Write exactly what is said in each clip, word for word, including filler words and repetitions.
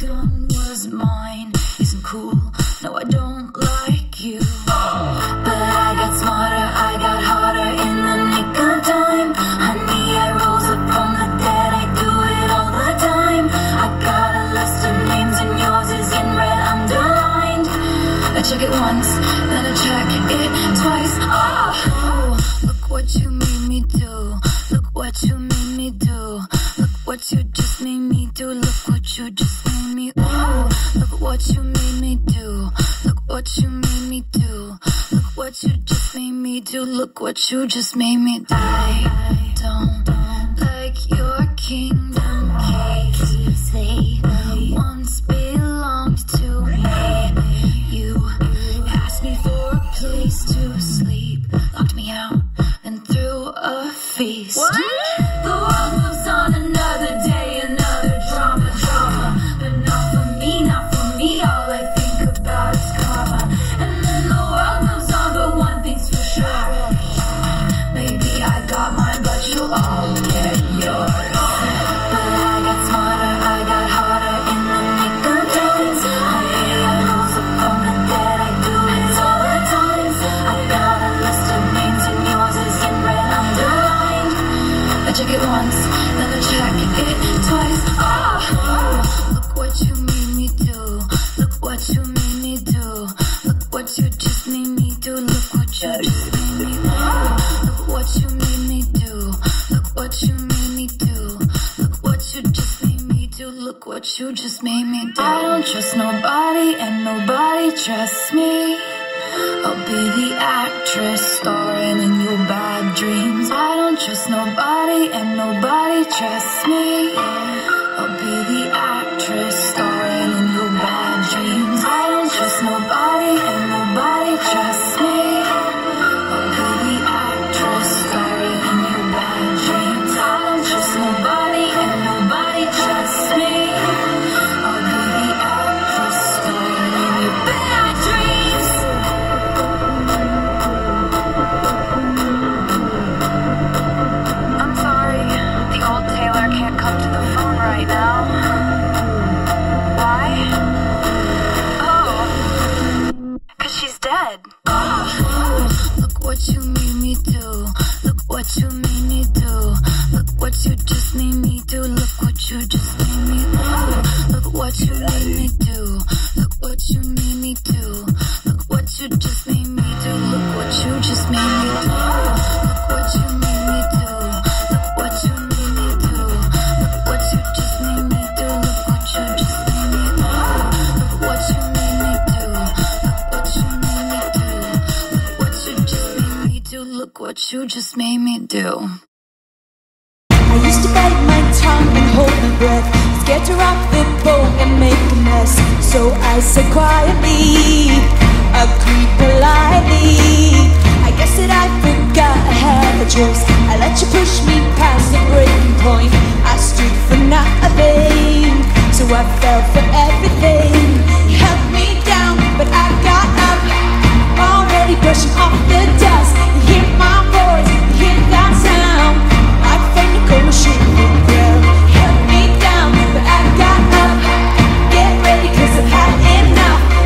gun was mine. Isn't cool, no I don't like you. But I got smarter, I got harder in the nick of time. Honey, I rose up from the dead, I do it all the time. I got a list of names and yours is in red underlined. I check it once, then I check it twice. Oh, look what you made me do. Look what you made me do. Look what you just made me do. Look what you just made me. Ooh, look what you made me do. Look what you made me do. Look what you just made me do. Look what you just made me do. I don't like your kingdom keys. They once belonged to me. You asked me for a place to sleep, locked me out, and threw a feast. What? The world moves on another day, another drama, drama. But not for me, not for me. All I think about is karma. And then the world moves on, but one thing's for sure. Maybe I got mine, but you'll all get yours. But I got smarter, I got harder in the nick of time. Honey, I rose up from the dead, I do it all the times. I got a list of names and yours is in red underlined. I check it once, then I check it twice. Oh, look what you made me do. Look what you made me do. Look what you just made me do. Look what you just made me do. Look what you made me do. Look what you made me do. Look what you just made me do. Look what you just made me do. I don't trust nobody and nobody trusts me. I'll be the actress starring in your bad dreams. I don't trust nobody and nobody trusts me. I'll be the actress starring in your bad dreams. I don't trust nobody and nobody trusts me. I'll be the actress starring in your bad dreams. I don't trust nobody and nobody trusts me. I'll be the actress starring in your bad dreams. I'm sorry, the old Taylor can't come to the phone right now. Why? Oh, 'cause she's dead. Oh, look what you made me do. Look what you made me do. Look what you just made me do. Look what you just made me do. Look what you made me do. Look what you made me do. Look what you just made me do. Look what you just made me do. Look what you made me do. Look what you made me do. Look what you just made me do. Look what you just made me do. Look what you made me do. Look what you made me do. Look what you just made me do. Look what you just made me do. I used to bite my tongue and hold my breath, scared to rock the boat and make a mess. So I said quietly, agreed politely. I guess that I forgot I had a choice. I let you push me past the breaking point. I stood for nothing, so I fell for everything. You held me down, but I got up, already brushing off the dust. You hear my voice, you hear that sound. I found a cold shit in the ground. You held me down, but I got up. Get ready, 'cause I've had enough.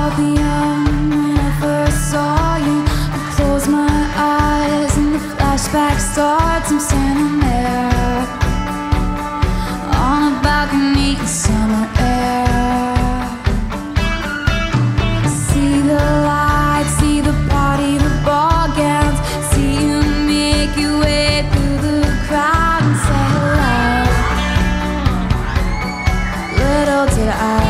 about the young. When I first saw you, I close my eyes and the flashback starts. I'm standing there on a balcony in summer air. See the lights, see the party, the ball gowns. See you make your way through the crowd and say hello. Little did I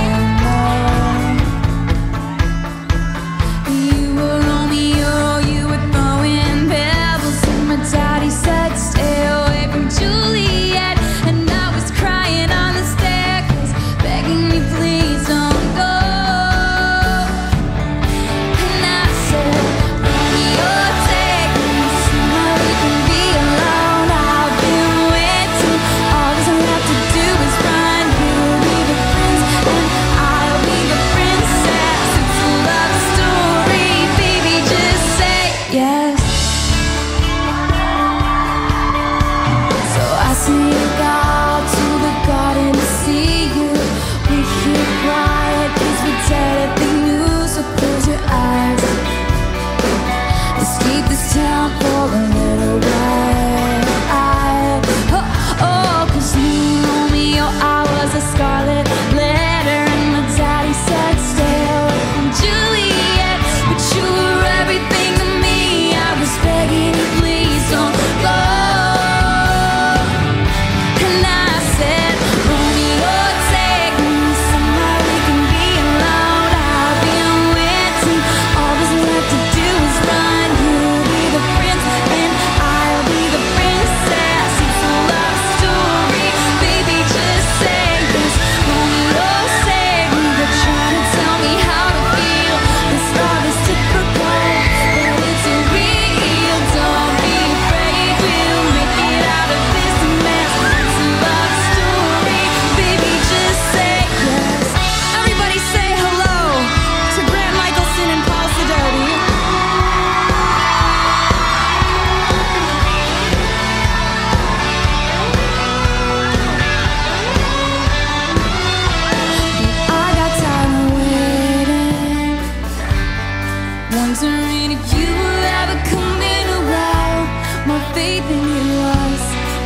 wondering if you were ever coming around. My faith in you was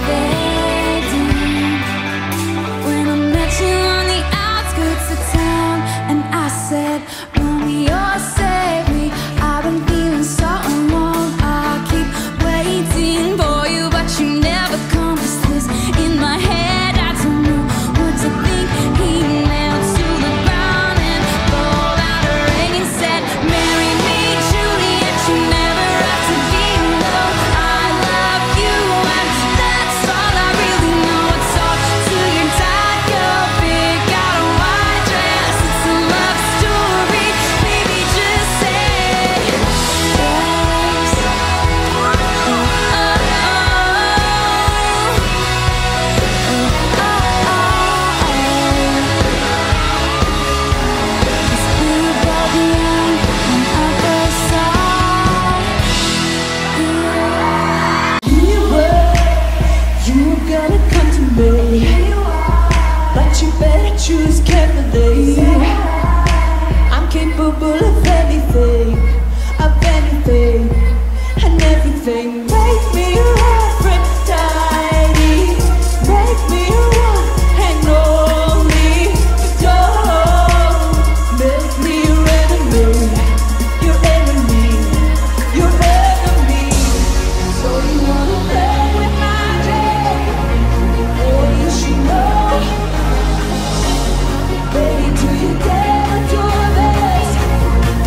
fading when I met you on the outskirts of town, and I said, Romeo, save me. I've been feeling so alone. I keep waiting for you, but you never come. Is this in my head? I don't know what to think. He knelt to the ground and pulled out a ring and said, marry me, Juliet. You never have to be alone. I love you, and that's all I really know. Talk to your dad, go pick out a white dress. It's a love story, baby, just say yes. Oh, oh, You were, you were gonna come to me, but you better choose carefully. I'm capable of anything, of anything, and everything. Make me your Aphrodite, make me your one and only. Don't make me your enemy, your enemy, your enemy. So you wanna play with my day? Oh, you should know. Baby, do you dare do this?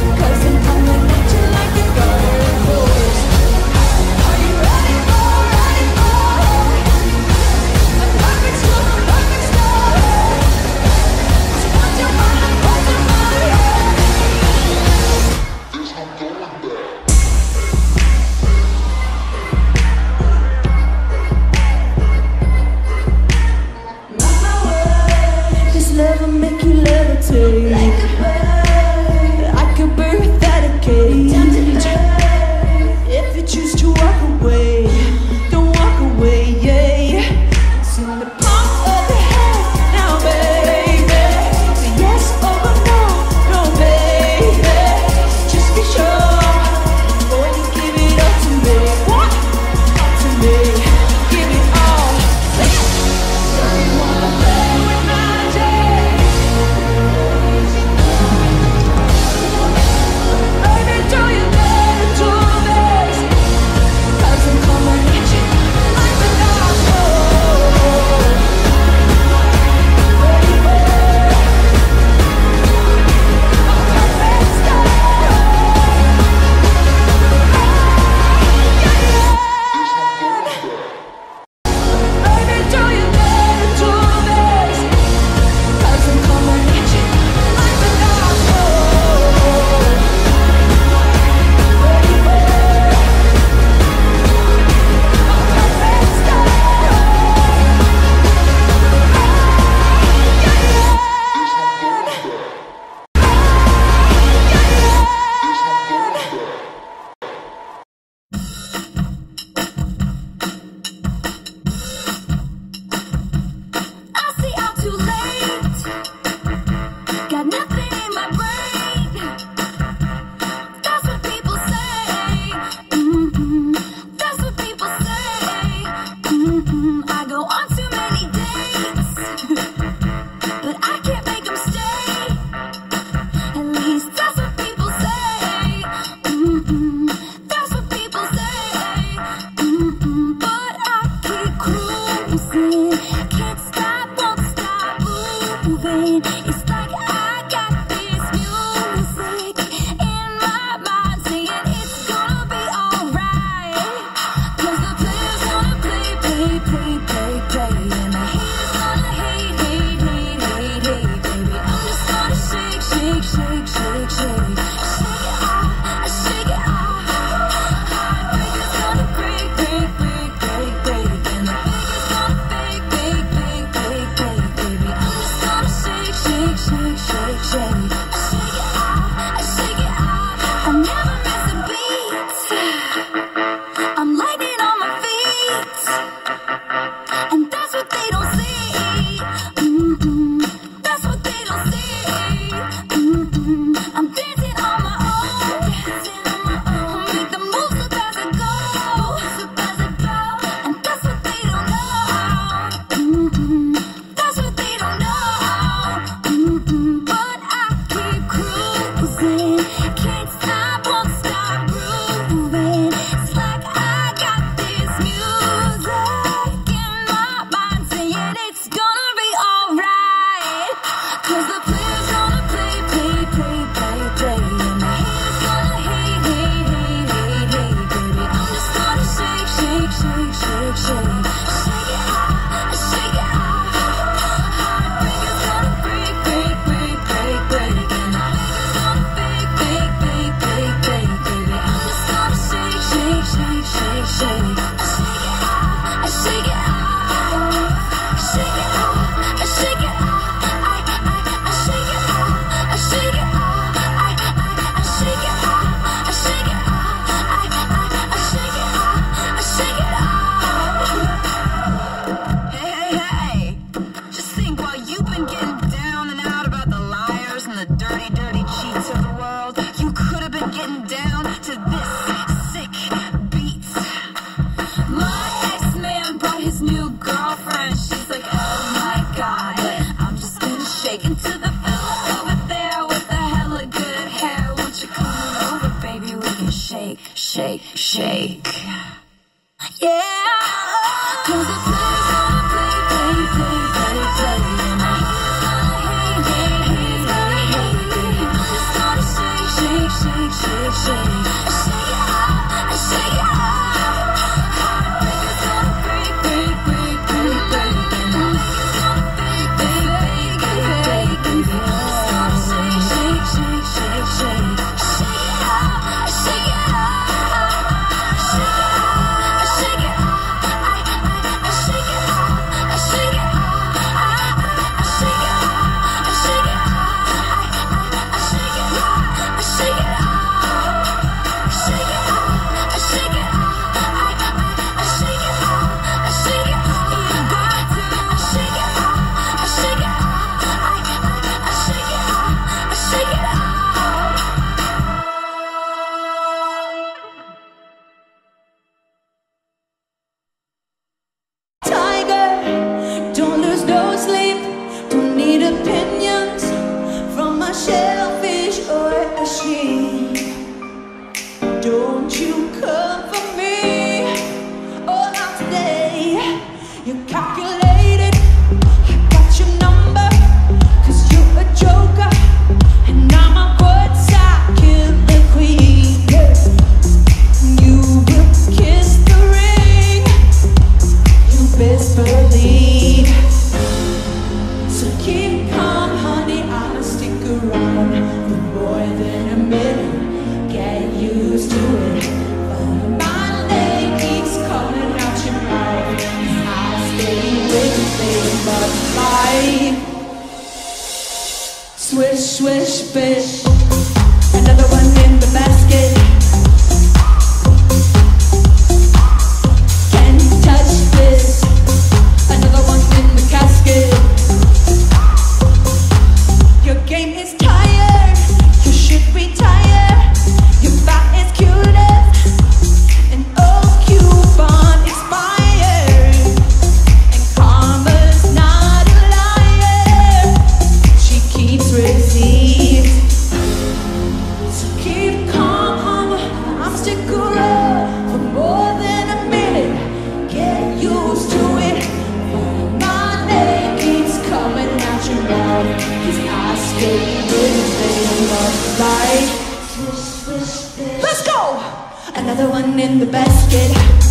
shake, shake. Yeah, 'cause the play's gonna play, play, play, play, play. And I hate, hate, hate, hate, hate, hate. It's gonna shake, shake, shake, shake, shake. I shake it out, I shake it out. It's gonna break, break, break, break, break. And I it's gonna break, break, break, break, break. It's gonna shake, shake, shake, shake, shake. I shake it out, I shake it out. Don't you come for me, oh not today. You calculated, I got your number, 'cause you're a joker, and I'm a woodside killer queen. You will kiss the ring, you best believe. So keep calm, honey, I'ma stick around for more than a minute. Get used to it. My name keeps calling out your mouth. I stay with it, but life. Swish, swish, fish. Another one in the basket. Can't touch this. Another one in the casket. Your game is tired. You should retire. Your back is cutest, and old coupon expired. And karma's not a liar, she keeps receipts. So keep calm, I'm stick around for more than a minute. Get used to it. My name keeps coming out your mouth, 'cause I stay with it of life. Let's go! Another one in the basket.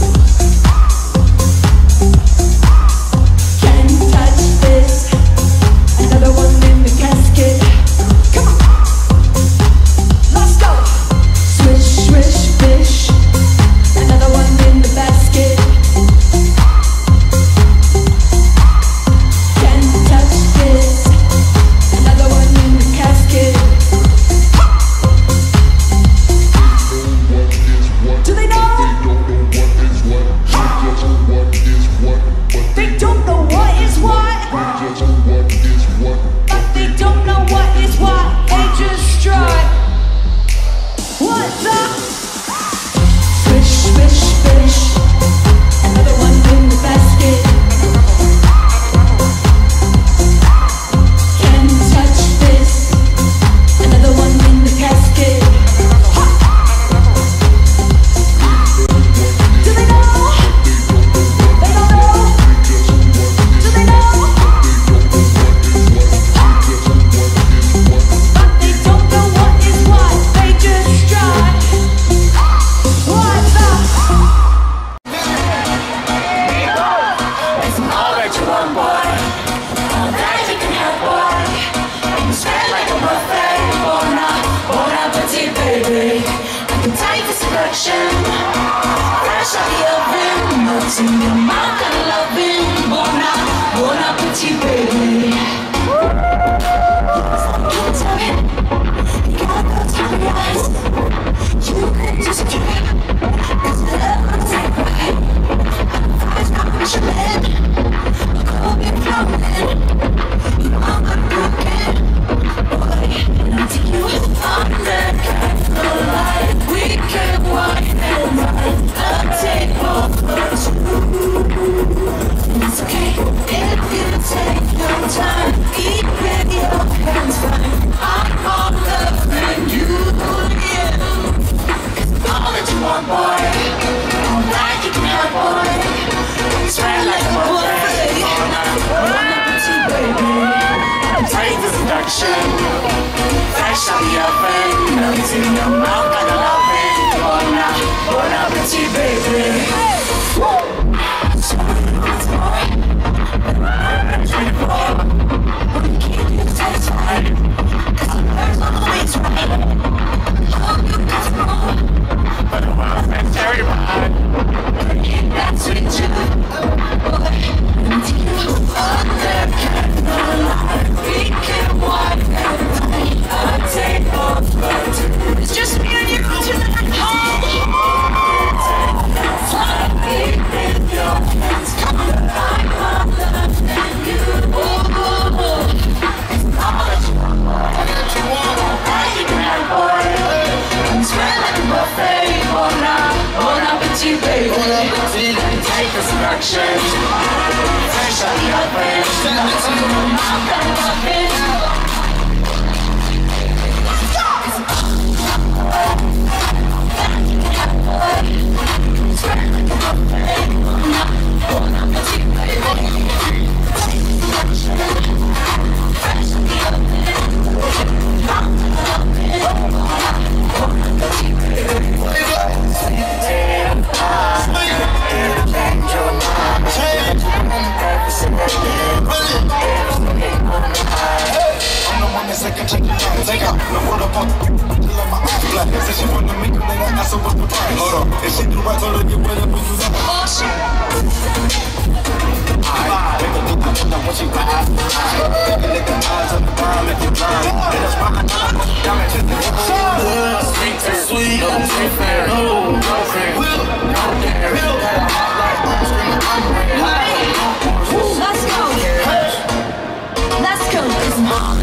Can't touch this. Another one in the casket. Come on! Let's go! Swish, swish, fish. Another one in the basket. Can't touch this. Another one in the casket. Do they know? They don't know what is what. But they don't know what is what. They just strut. What the? Swish, swish, fish. Another one in the basket. Can't touch this. Another one in the casket. Do they know? They don't know. Do they know? But they don't know what is what. They just strut. What the? It's all that you want, boy. All that you can have, boy. You spread like a buffet. Bon bon appetit, baby. I can take the selection. Fresh out the oven. Melts in your mouth, kind of loving. Bon bon appetit, baby. Can't tell it. You got those hungry eyes. You can just try. It's the love of the right. I'm not Michelin. Look up and floating. You know I'm broken. Boy, and I'll take you on that kind of life. We can walk and ride the table for two. And it's okay if you take your friend. Melts in your mouth like a loving. Bon appetit, bon appetit, baby. We keep you satisfied, 'cause the bird's always right. Oh, you got wrong, but the world's been terrified. That's with you, until you other can alive. We can walk everything a table for two. It's just me and you tonight. Fly me with your hands, come like mother and you. It's all that you want, that you want. Hey, bad boy, I'm smelling buffet. Bon appetit, bon appetit, baby. Take instructions. Fresh out the oven. Melts in your mouth like a muffin. Take out, no put up on the let my eyes black. Said she wanna make a nigga ask her what's the price. Hold on, if she do right, told her get whatever you like. Oh shit. Alright, make a look, I put up when she ride. Take a lick of eyes on the ground, make it blind. And that's why I know I'm down and just the sweet to sweet, no sweet fair, no, no fair, no dare. Got a heart like ice cream, I'm ready. Let's go. Let's go. It's mine.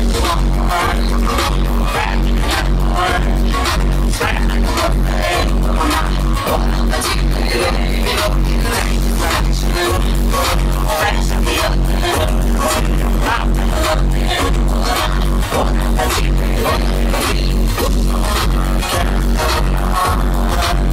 We'll be right back.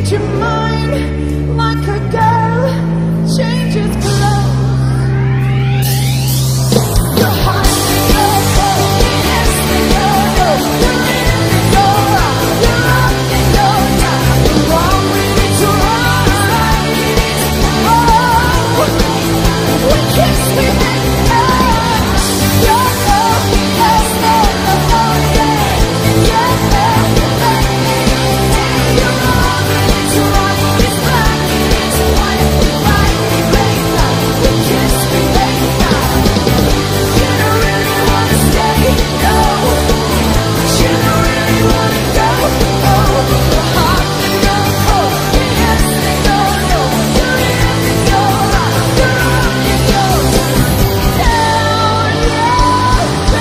change your mind like a girl changes clothes. Your heart goes, yes, they go. You're in and you're out, you're up and you're down. You're wrong when it's wrong, right when it's wrong. We kiss, we hang out. You're no, yes, no, no, no, yeah. Yeah, let me see. You're wrong when it's wrong, it's black and it's white. Right, we make love, we kiss, we make out. You don't really wanna stay, no. You don't really wanna go, oh. Your heart can go cold, yes, they go low. You're in and you're out, you're up and you're down, yeah,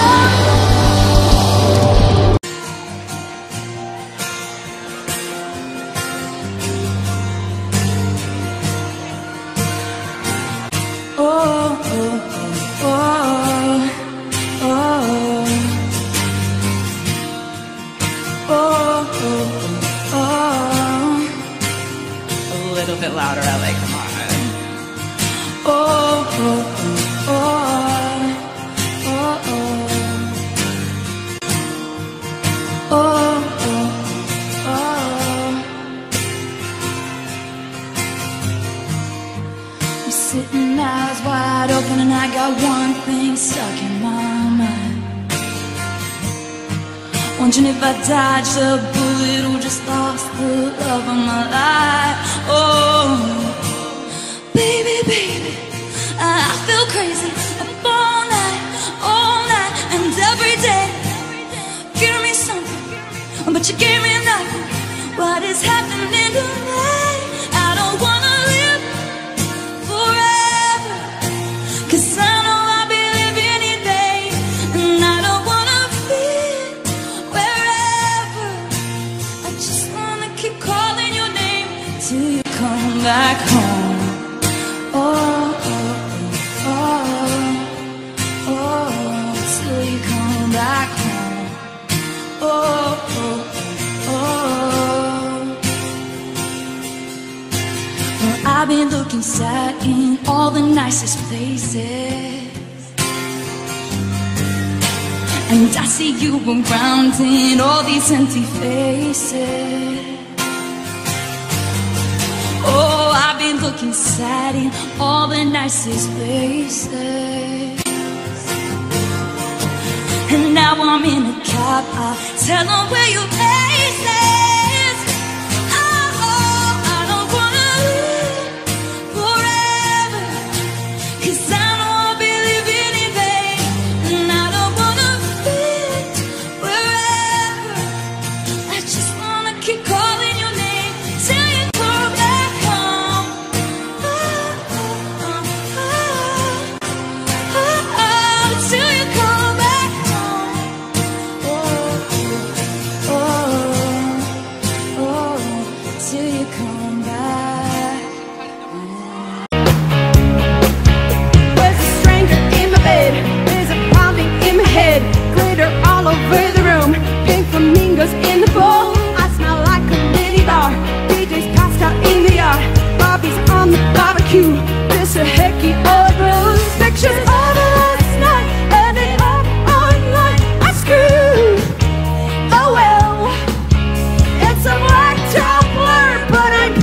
oh, oh, oh, oh, oh, oh, oh. A little bit louder, I like them on. Oh, oh, oh, oh, oh, oh, oh. I'm sitting eyes wide open and I got one thing stuck in my mind. Wondering if I dodged a bullet or just lost the love of my life. Oh, baby, baby, I feel crazy up all night, all night and every day. Give me something, but you gave me nothing. What is happening tonight? I don't wanna live forever, 'cause I know I'll be living in vain. And I don't wanna feel wherever. I just wanna keep calling your name till you come back home. Oh, oh, oh, oh, till you come back home. Oh, oh, oh. Well, I've been looking sad in all the nicest places, and I see you around in all these empty faces. Oh, I've been looking sad in all the nicest places, and now I'm in a cab. I tell them where your place is. Oh, oh, I don't wanna live forever, 'cause I know I'll be living in vain. And I don't wanna fit wherever. I just wanna keep calling your name till you come back home. Oh, oh, oh, oh, oh, oh, till you come back home. Oh, oh, oh, till you come back. There's a stranger in my bed, there's a pounding in my head, glitter all over the room, pink flamingos in the bowl. I smell like a mini bar, D J's passed out in the yard, Bobby's on the barbecue, this a hecky old rose. Pictures of last night, ending up online, I screwed. Oh well, it's a blacktop blur, but I'm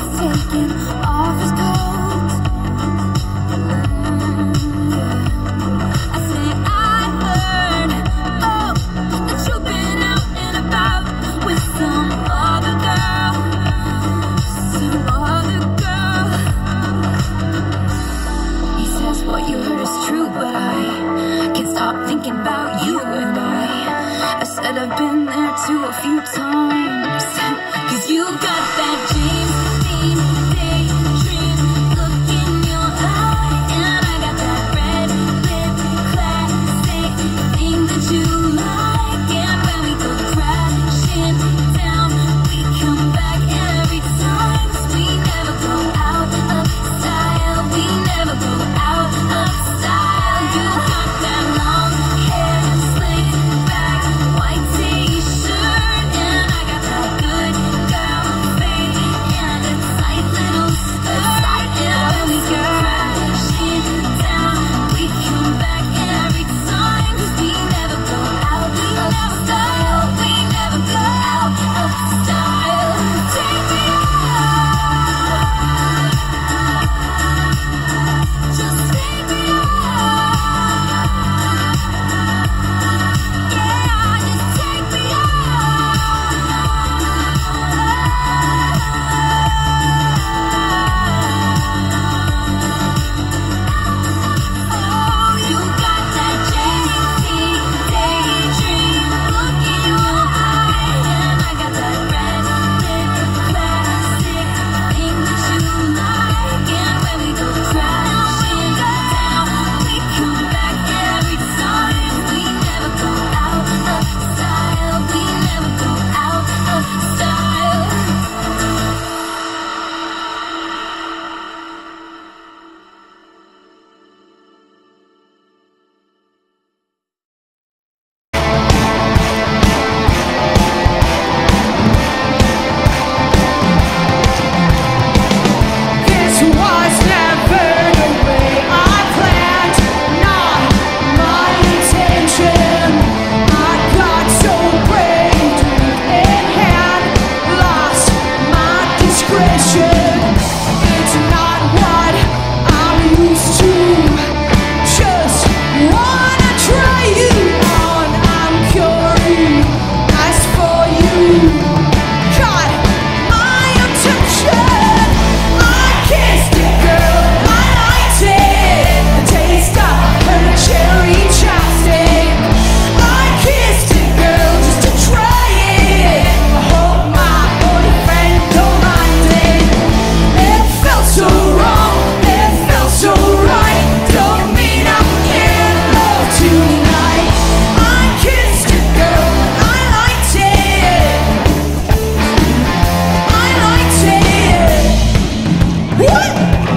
was taking off his coat. Mm, yeah. I say I heard, oh, that you've been out and about with some other girl, some other girl. He says what you heard is true, but I can't stop thinking about you and I. I said I've been there too a few times. Cause you got that James Dean daydream look in your eye, and I got that red lip classic thing that you like. And when we go crashing down, we come back every time. 'Cause we never go out of style, we never go out of style. You got that long hair slick back, white t-shirt, and I got that good girl fade and a tight little skirt. And when we go crashing down, we come back every time. 'Cause we never go out of style, we never go out of style. Take me out, just take me out. Yeah, just take me out. You got that James Dean daydream look in your eye, and I got that red lip classic thing that you like. And when we go crashing down, we come back every time. We never go out of style, we never go out of style. This was never the way I planned, not my intention. I got so brave, drink in hand, lost my discretion. It's not what I'm used to. Just wanna try you on. I'm curious for you. Caught my attention. I kissed it, girl, I liked it. The taste of her cherry chapstick. I kissed it, girl, just to try it. I hope my boyfriend don't mind it. It felt so wrong, it felt so right. Don't mean I'm in love tonight. I kissed it, girl, I liked it. I liked it. What?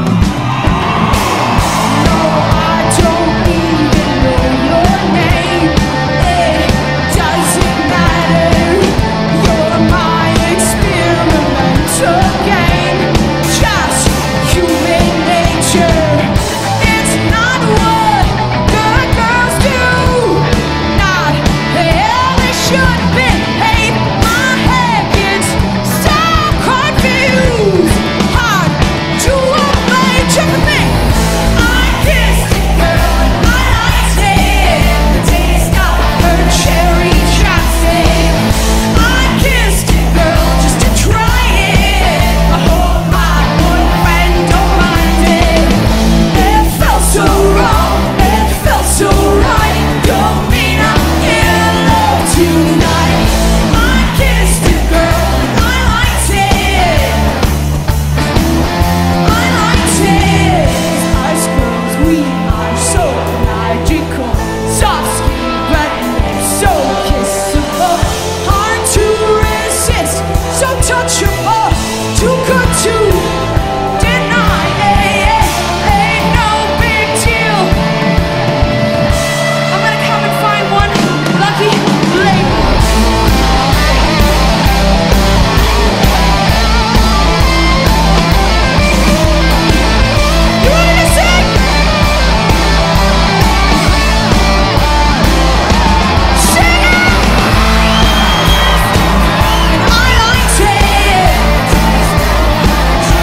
No, I don't even know your name. It doesn't matter. You're my experimental game. Just human nature. It's not what good girls do. Not how they should behave. My head gets so confused. Hard to obey. Check me. I kissed it, girl, I liked it. The taste of her cherry chapstick. I kissed it, girl, just to try it. I hope my boyfriend don't mind it. It felt so wrong, it felt so right. Don't mean I'm in love tonight. I kissed it, girl, I liked it. I liked it. Ice girls, we are so magical. Soft skin, breath, so kissable. Hard to resist, so touchable. Too good to deny. Ain't no big deal. I'm gonna come and find one lucky lady. You ready to sing? Sing it! And I liked it.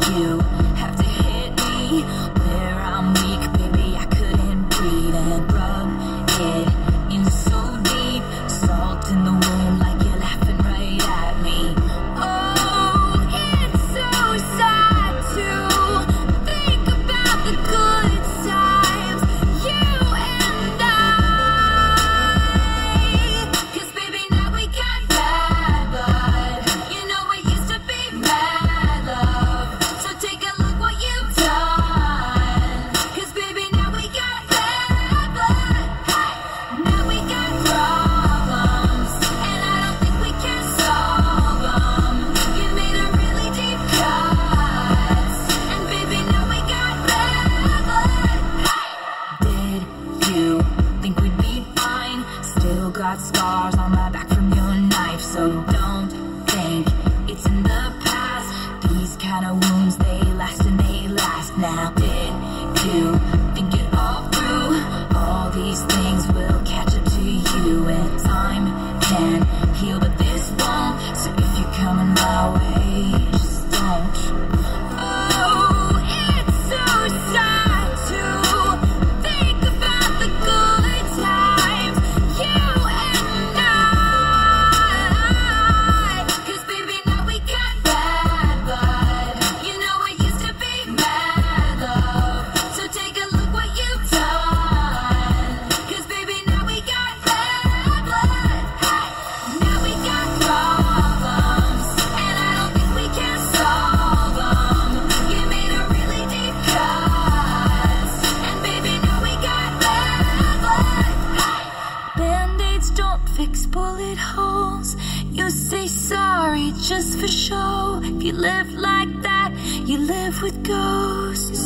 you have to hit me where I'm weak, baby? I couldn't breathe and rub it in so deep, salt in the wound like you're laughing right at me. Oh, it's so sad to think about the good times, you and I. 'Cause baby, now we got bad blood. You know it used to be mad love. So take a look what you've done. 'Cause baby, now we got bad blood. Hey, now we got problems, and I don't think we can solve them. You made a really deep cut, and baby, now we got bad blood. Hey, did you think we'd be fine? Still got scars on my back from your knife, so don't think it's in the past. These kind of wounds, they last and they last. Now did you think it all through? All these things will catch up to you, and time can heal, but this won't. So if you're coming my way, just don't. Oh, it's so sad to think about the good times, you and I. 'Cause baby, now we got bad blood. You know it used to be mad love. So take a look what you've done. 'Cause baby, now we got bad blood. Hey, now we got problems, and I don't think we can solve them. You made a really deep cut, and baby, now we got bad blood. Hey, Band-Aids don't fix bullet holes. You say sorry just for show. If you live like that, you live with ghosts.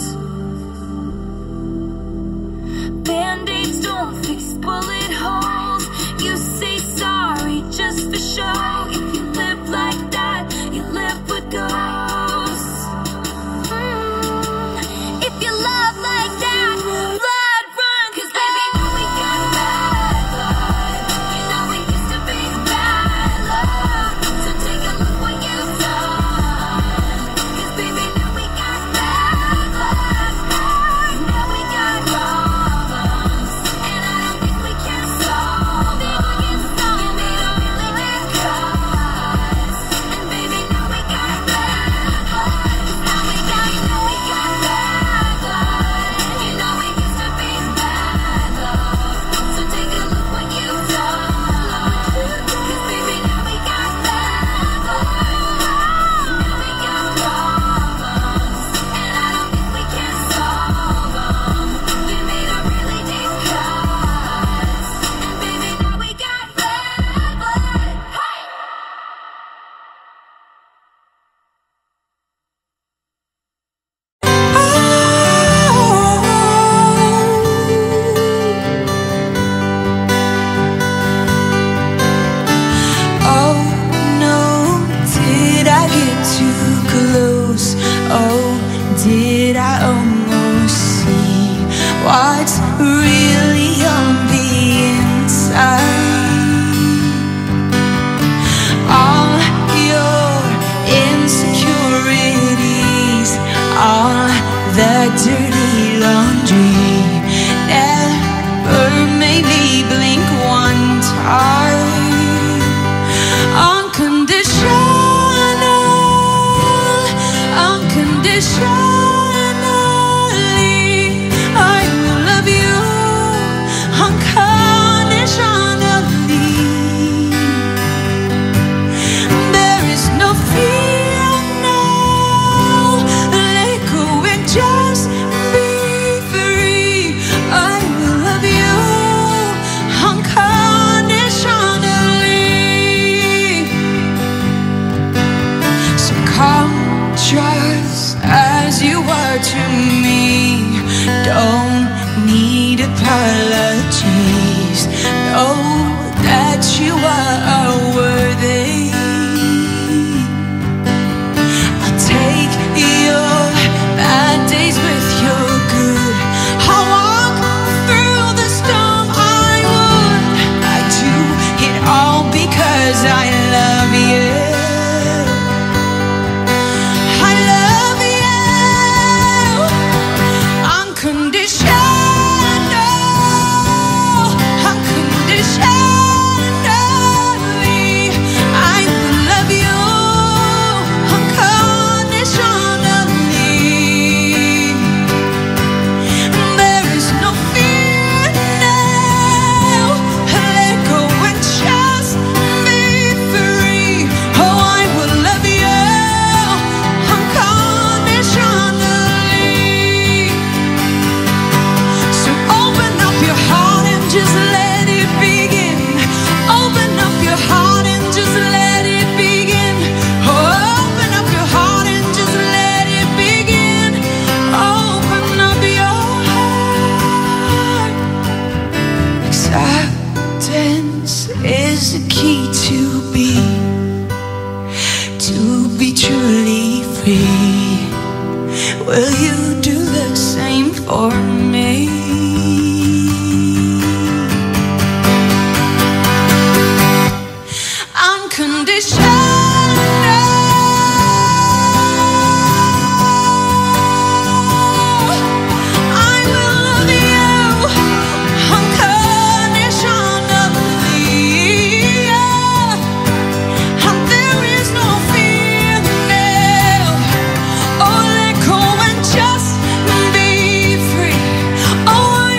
Band-Aids don't fix bullet holes. You say sorry just for show. If you live like that, you live with ghosts. Mm, if you love like that, blood run. 'Cause baby, now we got bad blood. You know it used to be bad love. So take a look what you've done. 'Cause baby, now we got bad blood. Now we got problems, and I don't think we can solve them. You made a really deep cut, and baby, now we got bad blood. Now we got, now we got bad blood. You know it used to be bad love. So take a look what you've done. 'Cause baby, now we got bad blood. Now we got problems, and I don't think we can solve them. You made a really deep cut, and baby, now we got bad blood. Hey! Oh no, did I get too close? Oh, did I almost see what's really on the inside? All your insecurities, all the dirty laundry, never made me blink one time. Unconditional, unconditionally, I will love you unconditionally. There is no fear now, let go and just be free. I will love you unconditionally. So come just as you are to me. Don't need apologies. Know that you are worthy. I'll take your bad days with Will you do the same for me? Unconditional. Oh,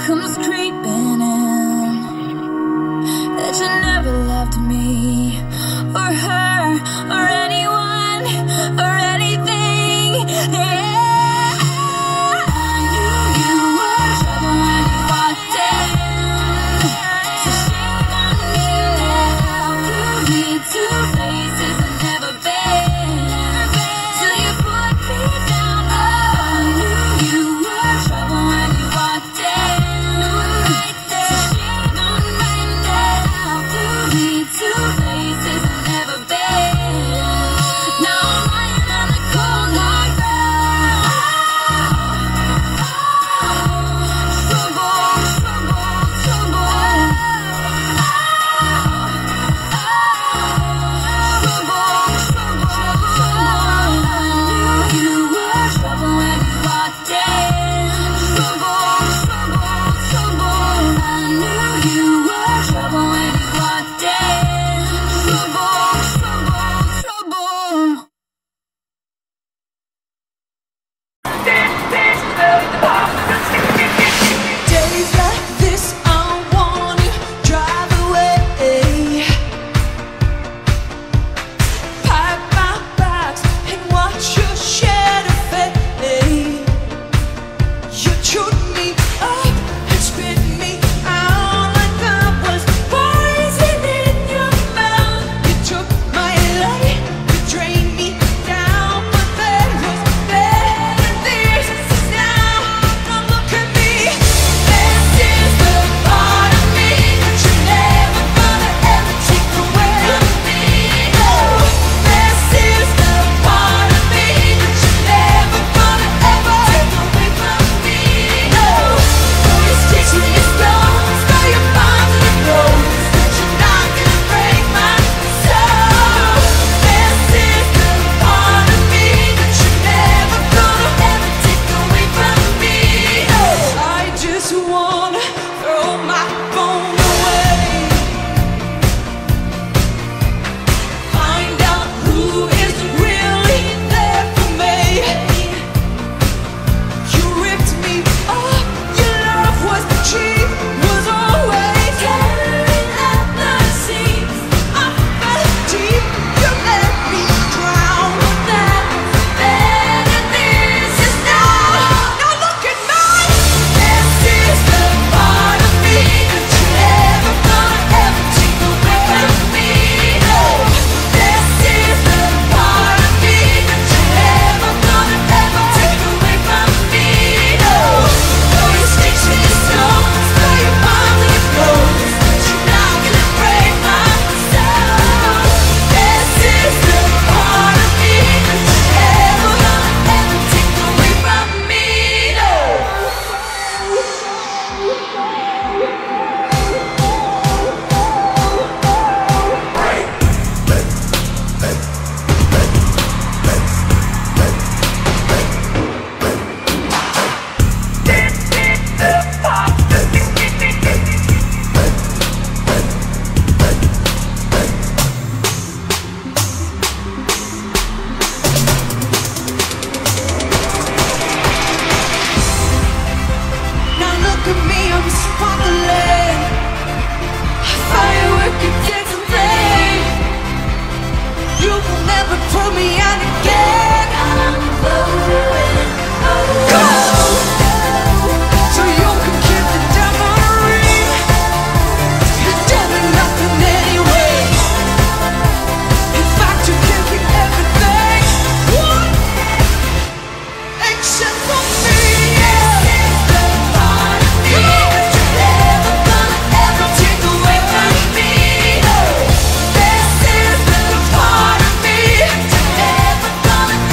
comes creeping in, that you never loved me or her or anyone or anything. Yeah, I knew you were trouble when you walked in. So shame on me now. You need two faces I've never been, till you put me down. Oh, I knew you were trouble when you walked in. So shame on me now. You need two faces I've never been. Now I'm lying on the cold hard ground. Trouble, trouble, trouble. Trouble, trouble, trouble. I knew you were trouble when you walked in. Trouble, trouble, trouble. I knew you were trouble when you walked in. Trouble, trouble, trouble. Days like this, I wanna drive away, pack my bags and watch your shadow fade. You chewed me up and spit me out like I was poison in your mouth. You took my life, you drained me down, but there was better days now. Now look at me. This is the part of me that you're never gonna ever take away from me. Oh, this is the part of me that you're never gonna ever take away from me. Oh, though you stitch me in stones, though you bind me in ropes, that you're not gonna break my soul. This is the part of me that you're never gonna ever take away from me. Oh, I just wanna throw my phone away, find out who is really there for me. You ripped me up, your love was cheap, was always tearing at the seams. I fell deep, you let me drown, but that better this is now. Now look at me. This is the part of me that you're never gonna ever take away from me. No, this is the part of me that you're never gonna ever take away from me. No, though you stitch me in stones, though you bind me in ropes, that you're not gonna break my soul. This is the part of me that you're never gonna ever take away from me. No. Now look at me, I'm sparkling, firework and dancing flame. You will never put me out again. I'm going, go, so you can keep the diamond ring. You did me nothing anyway. In fact, you gave me everything, what? Except for me. This is the part of me that you're never gonna ever take away from me. No, this is the part of me that you're never gonna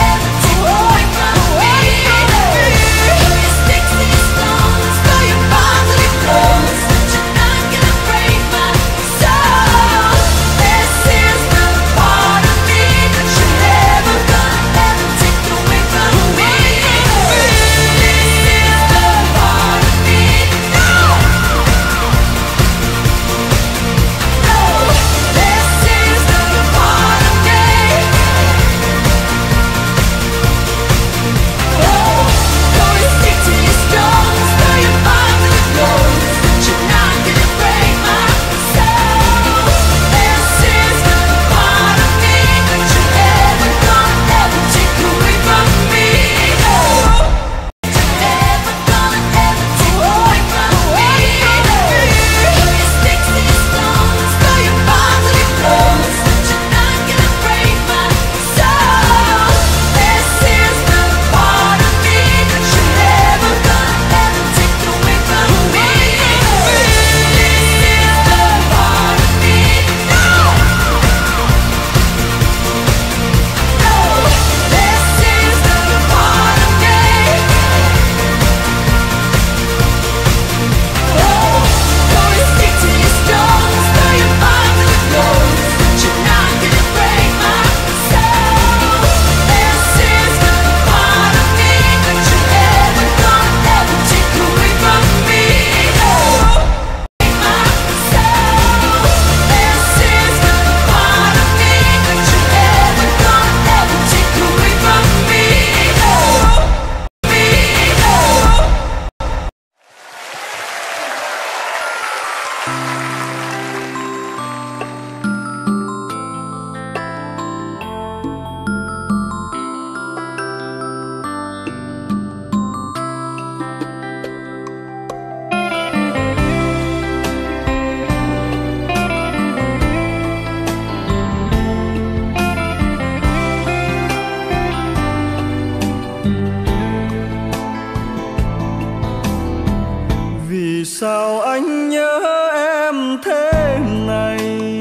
Vì sao anh nhớ em thế này,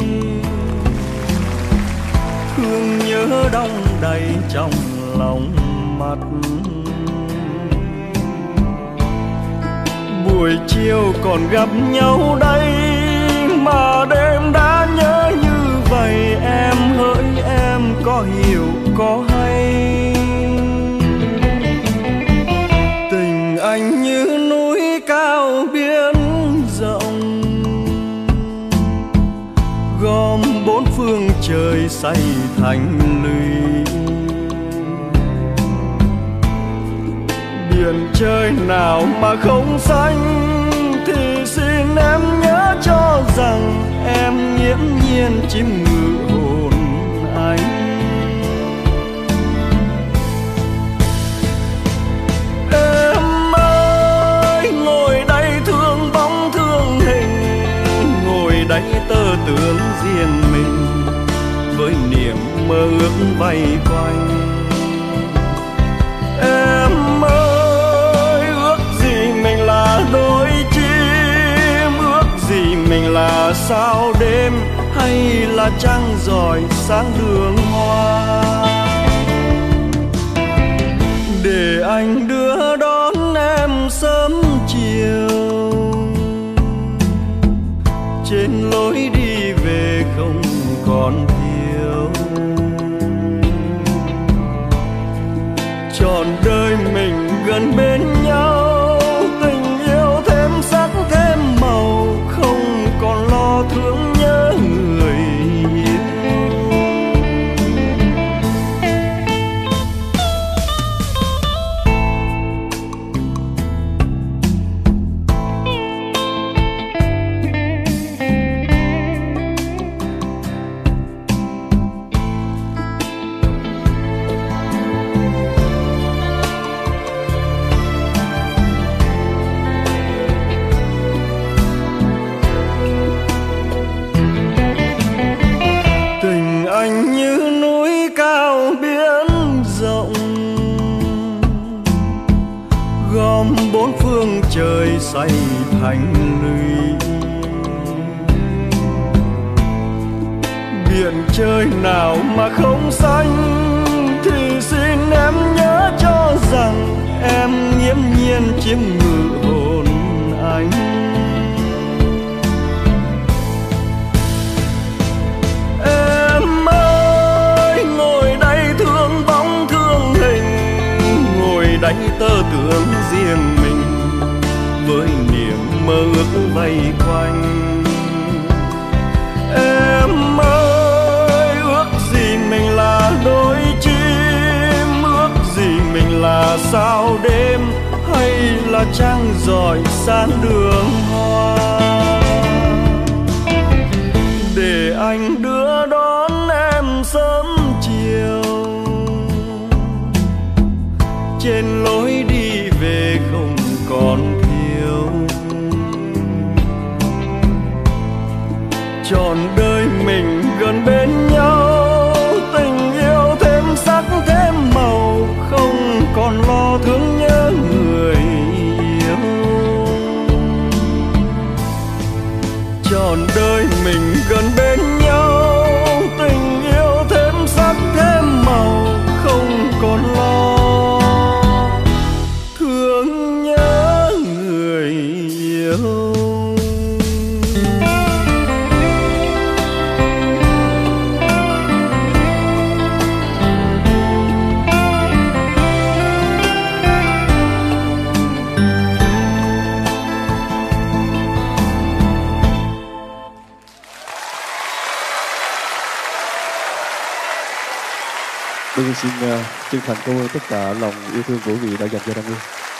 thương nhớ đong đầy trong lòng mắt. Buổi chiều còn gặp nhau đây mà đêm đã nhớ như vậy. Em hỡi em có hiểu có hay, tình anh như núi cao biển rộng, gom bốn phương trời xây thành lũy. Biển trời nào mà không xanh thì xin em nhớ cho rằng em nghiễm nhiên chiếm ngự hồn anh. Em ơi ngồi đây thương bóng thương hình, ngồi đây tơ tưởng riêng mình với niềm mơ ước vây quanh. Em ơi ước gì mình là đôi chim, ước gì mình là sao đêm hay là trăng rọi sáng đường hoa. Để anh đưa đón em sớm chiều, trên lối đi về không còn thiếu. Trọn đời mình gần bên nhau, tình yêu thêm sắc thêm màu, không còn lo thương nhớ người yêu. Anh như núi cao biển rộng, gom bốn phương trời xây thành lũy. Biển trời nào mà không xanh thì xin em nhớ cho rằng em nghiễm nhiên chiếm ngự hồn anh. Đánh tơ tưởng riêng mình với niềm mơ ước vây quanh. Em ơi ước gì mình là đôi chim, ước gì mình là sao đêm hay là trăng rọi sáng đường hoa. Để anh đưa đón em sớm chiều, trên lối đi về không còn thiếu. Trọn đời mình gần bên nhau, tình yêu thêm sắc thêm màu, không còn lo thương nhớ người yêu. Trọn đời mình gần bên nhau, tình yêu thêm sắc thêm màu, không còn lo thương nhớ người yêu. Tôi xin uh, chân thành cảm ơn tất cả lòng yêu thương của vị đã dành cho Đăng Nguyên.